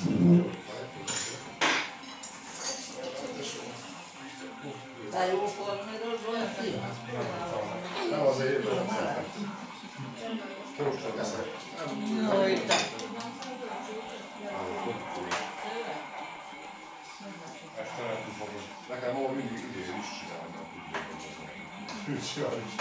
Nem azért, mert Kóstolj eszek. Nekem ma mindig idén is csinálnak. És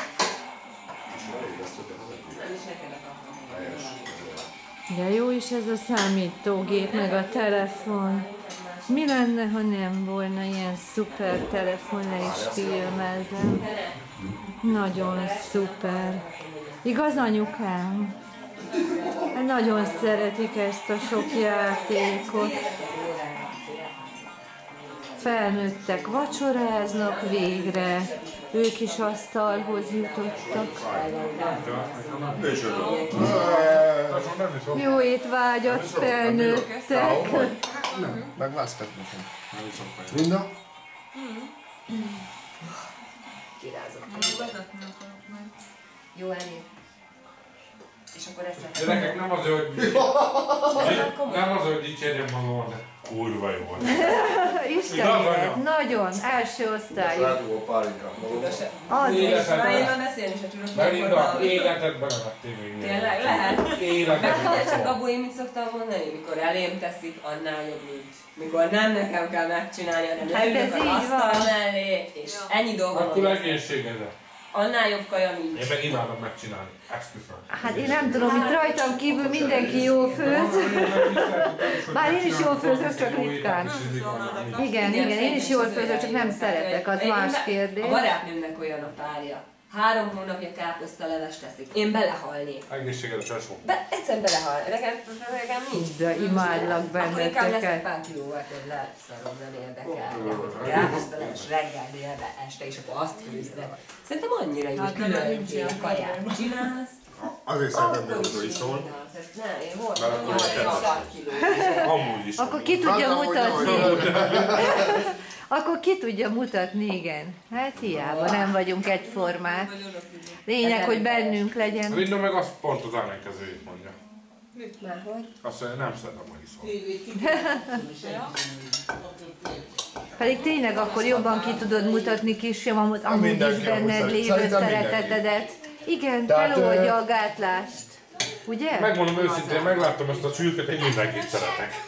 de jó is ez a számítógép, meg a telefon. Mi lenne, ha nem volna ilyen szuper telefon, le is filmezem. Nagyon szuper. Igaz, anyukám? Nagyon szeretik ezt a sok játékot. Felnőttek, vacsoráznak végre. Ők is asztalhoz jutottak. Jó étvágyat, felnőttek. Nem, megvászkat nekem. Linda? Kirázok. Jó, elég. És akkor ezt lehet. Gyerekek, nem az, hogy dicsérjem magam, de kurva jó volt. Isten, nagyon, első osztály. Rádugó pálinka. Az is. Már én már beszélni se tudok. Melinda, életedben nem ettél még. Tényleg, lehet? Életedben. Megfigyelj csak, Gabu, én mit szoktam mondani? Mikor elém teszik, annál jobb nincs. Mikor nem nekem kell megcsinálni, hanem leülök az asztal mellé, és ennyi dolgom van. Akkor egészségedre. Annál jobb kaja nincs. Én meg imádom megcsinálni. Esküszöm. Hát én nem tudom, itt rajtam kívül mindenki jól főz. Bár én is jól főzök, csak ritkán. Igen, én is jól főzök, csak nem szeretek, az más kérdés. A barátnőmnek olyan a párja. 3 hónapja káposztalevest teszik. Én belehalnék. Egészségedre csesó. Egyszerűen belehal. Nekem nincs. De imádlak Akkor inkább leszek benneteket. pár kilóval, hogy leszarom, nem érdekel. Káposztaleves reggel, délbe, este, és akkor azt főzze. Szerintem annyira jó, hogy különféle kaját csinálsz. Azért szeretem beugrói szól. Nem, én voltam 86 kiló. Amúgy is. Akkor ki tudja mutatni. Akkor ki tudja mutatni, igen. Hát hiába nem vagyunk egyformák. Lényeg, hogy bennünk legyen. Linda meg azt pont az ellenkezőjét mondja. Már hogy? Azt mondja, nem szeretem, hogy iszol. Pedig tényleg akkor jobban ki tudod mutatni kisfiamot, amúgy is benned lévő szeretetedet. Igen, feloldja a gátlást. Ugye? Megmondom őszintén, megláttam ezt a csülköt, én mindenkit szeretek.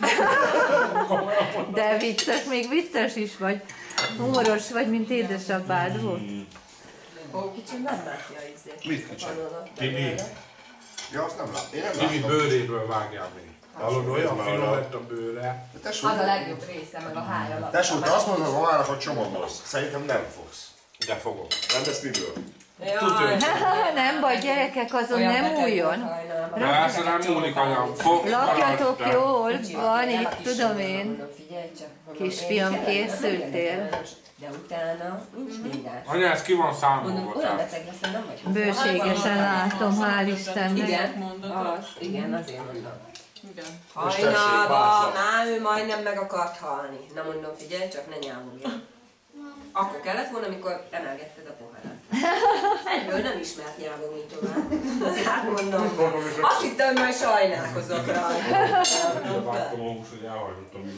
De vicces, még vicces is vagy. Humoros vagy, mint édesapád volt. Kicsit nem látja izét. Mit kicsit? Timi. Ja, azt nem látom. Én nem Timi látom. bőréből vágjál még. Hallod, olyan finom lett a bőre. Tesó, Az a legjobb része, meg a háj alatt. tesó, te azt mondod magának, hogy csomagolsz. Szerintem nem fogsz. De fogom. Nem lesz miből? Nem baj, gyerekek, azon nem újjon. Persze nem múlik anyám. Lakjatok jól, van itt, tudom én. Figyelj csak. Kisfiam, készültél? De utána nincs minden. Anya, ez ki van számolva? Mondom, olyan beteg leszel, nem vagy. Bőségesen látom, hál' Istennek. Igen, igen, azért mondom. Igen. Hajnalban, már ő majdnem meg akart halni. Na mondom, figyelj, csak ne nyámulj. Akkor kellett volna, amikor emelgetted a poharat. Egyből nem ismert nyávogni tovább. Hát mondom, azt hittem, hogy majd sajnálkozok rajta. Vágtam a hús, hogy elhajlottam.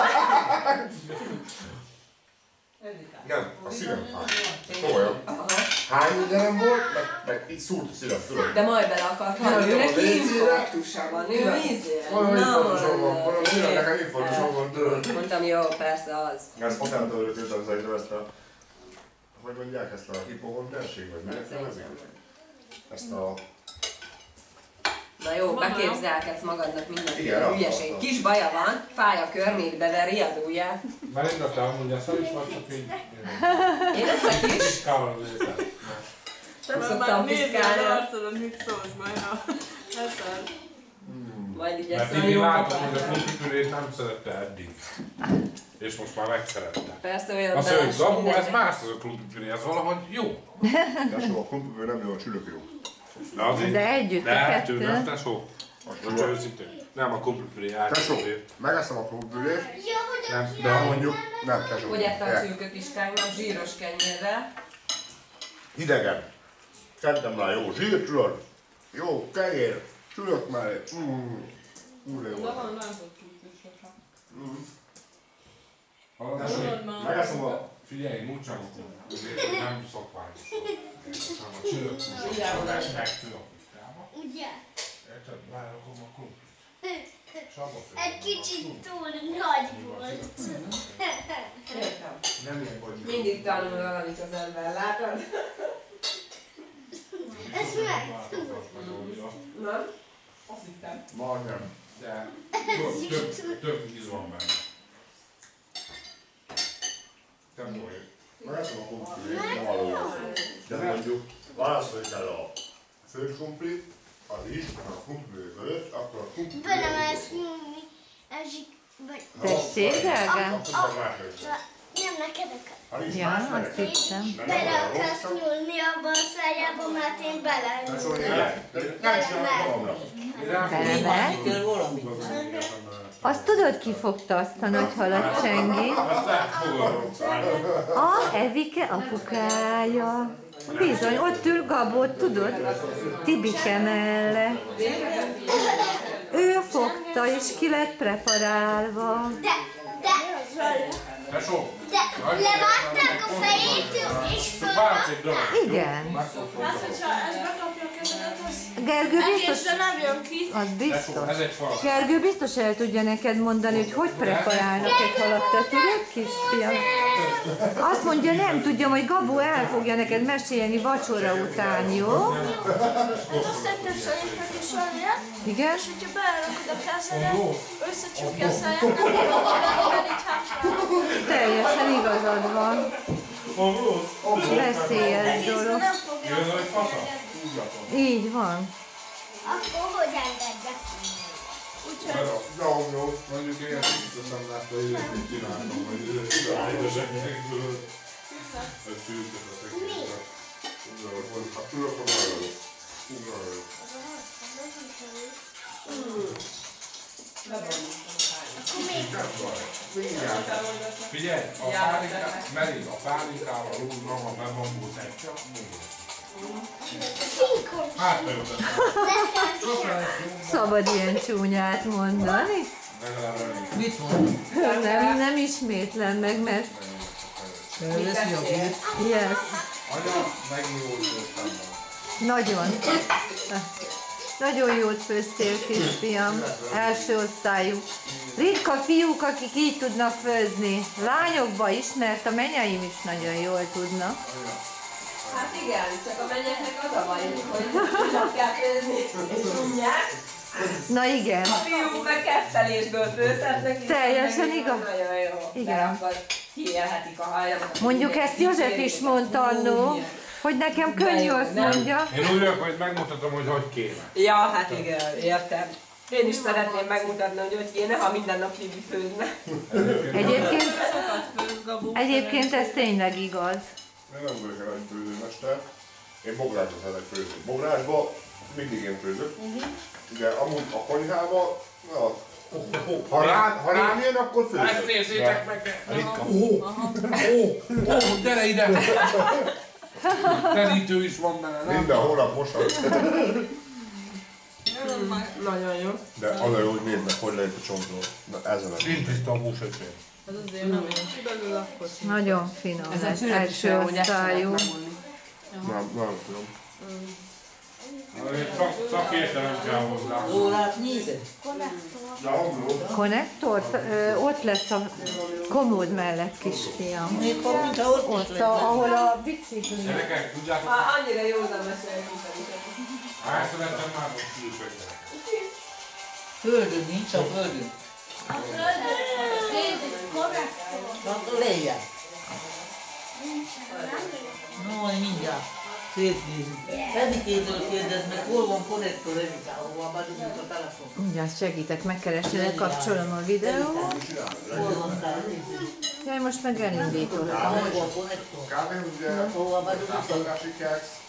Nem, a szívem fáj. Komolyan. Hány mindenem volt, meg így szúrt a szívem, tudod? De majd bele akart halni. Ő neki infarktusa van, ő ízél. Olyan infarktusom van, mondom, szívem, nekem infarktusom van, tudod? Mondtam, jó, persze az. Ezt magától örültem szerintem ezt a... Hogy mondják ezt a hipohondenség, vagy miért nevezik? Ezt a... Na jó, beképzelkedsz magadnak mindenféle Igen, hülyeség. azt. Kis baja van, fáj a körmétbe, veri az ujját. Melinda, te amúgy ezt is vagy, csak így... Én ezek is Piszkálom az életet. nem szoktam piszkálni. Nézd, arcodon mit szólsz majd, ha eszed. Majd így Mert ezt a így jó látom, hogy a kapát. krumpipürét nem szerette eddig. És most már megszerette. Persze olyan Azt mondja, hogy Gabu, ez mindennek. más az a krumpipüré, ez valahogy jó. Tesó, a kumplipő nem jó, a csülök jó. De azért... De együtt a De ettől kettő. nem, tesó. Most csak őszintén. Nem a krumpipüré Tesó, átkötő. megeszem a kumplipőt, Nem, de ha mondjuk... Nem, tesó. Hogy ette a csülkökiskánknak zsíros kenyérrel. Hidegen. Szedtem már jó zsírt, tudod? Jó kenyér, csülök mellé. Úrra jó. De van látott csúcsosra. Megeszem a... Figyelj, mucsakok, azért nem szokványos. Hanem a csörökúsok, megfülapítába. Ugye? Érted? Bárakom a krumplit. Egy kicsit túl nagy volt. Értem. Nem ilyen vagy. Mindig tanul valamit az ember, látod? Ez meg. Nem? Azt hittem. Majdnem. De több íz van benne. Te mondj. Megeszem a krumplit, nem való. De mondjuk, válaszoljuk el a főkrumplit, az is, a krumpli között, akkor a krumpli... Belemelsz nyúlni. Ezsik vagy... Tessék, drágám? Akkor meg más lesz. Nem neked akar. Ha nincs Ja, más, azt meg. hittem. Bele akarsz nyúlni abba a szájába, mert én De szóval én bele. nem csinálom magamra. Belemegy? Azt tudod, ki fogta azt a nagy halat, Csengi? Azt átfogadom. Evike apukája. Bizony, ott ül Gabó, tudod? Tibike mellett. Ő fogta, és ki lett preparálva. De Tesó! levágták a fejét, és Várj egy darab. Igen. Hát, hogyha ez bekapja a kezedet, az Gergő biztos, egészen nem jön ki. az Tesó, biztos. ez egy falat. Gergő biztos el tudja neked mondani, hogy hogy preparálnak egy halat. Te tudod, kisfiam? Azt mondja, nem tudja, hogy Gabó el fogja neked mesélni vacsora után, jó? Hát azt szedtem szörnyeknek is valamilyen, Igen? és hogyha belerakod a kezedet, összecsukja a száját, nem tudod csinálni, így hátra. Teljesen igazad van. Veszélyes dolog. Nem fogja. Jön, hogy fasza? Így van. akkor hogy engedjek? Jó, mondjuk én ezt biztosan látta, hogy őket csináltam, hogy édeseknek tudod. Egy csültet a tekintet. Ha tudok, akkor nagyon jó. Figyelj, a pálinkával, Meri, a pálinkával úgy maga bebambulsz egy csak hát Szabad ilyen csúnyát mondani? Mit mond? Nem ismétlem meg, mert Lesz jogi. yes, anya, megnyújtottam. nagyon. Nagyon jót főztél, kisfiam. Első osztályú. Ritka fiúk, akik így tudnak főzni. Lányokba is, mert a menyeim is nagyon jól tudnak. Hát igen, csak a menyeknek az a baj, hogy tudnak kell főzni, és unják. Na igen. A fiúk meg kettelésből főzhetnek. és Teljesen nekik igaz. Nagyon jó. Igen. Mert akkor kiélhetik a hajlamokat. Mondjuk ezt József is mondta annó, hogy nekem könnyű azt mondja. Én úgy vagyok, hogy megmutatom, hogy hogy kéne. Ja, hát igen, értem. Én is szeretném megmutatni, hogy kéne, ha minden nap Libi főzne. Egyébként ez tényleg igaz. Én nem vagyok egy nagy főzőmester. Én bográsba szeretek főzni. Bográsba mindig én főzök. De amúgy a konyhába, na, ha rám jön, akkor Ezt főzök. nézzétek meg! Ó, gyere ide! Terítő is van benne, nem? Minden hónap mosat. Nagyon jó. De az a jó, hogy nézd meg, hogy lehet a csontról. Na ez a nem. Nincs tiszta a húsöcsém. Ez azért nem jó. Nagyon finom lesz, első osztályú. Nem tudom. Szakértelem kell hozzá. Órát nézed? De amúgy, Konnektor? Ott lesz a komód mellett, kisfiam. Mikor, mintha ott Ott, ahol a bicikli. Gyerekek, tudjátok, Annyira józan mesélni, elszerettem már most húsöcsém. Földön nincs, a földön. Akkor lejjel. No, majd mindjárt. Szétnézünk. Edikétől kérdezd meg, hol van konnektor, Evika, ahova bedugjuk a telefon. Mindjárt segítek, megkeresni, kapcsolom a videót. Hol van telefon? Jaj, most meg elindítottam. Hol van konnektor? kávé ugye, Hova bedugjuk a rászolgási keksz,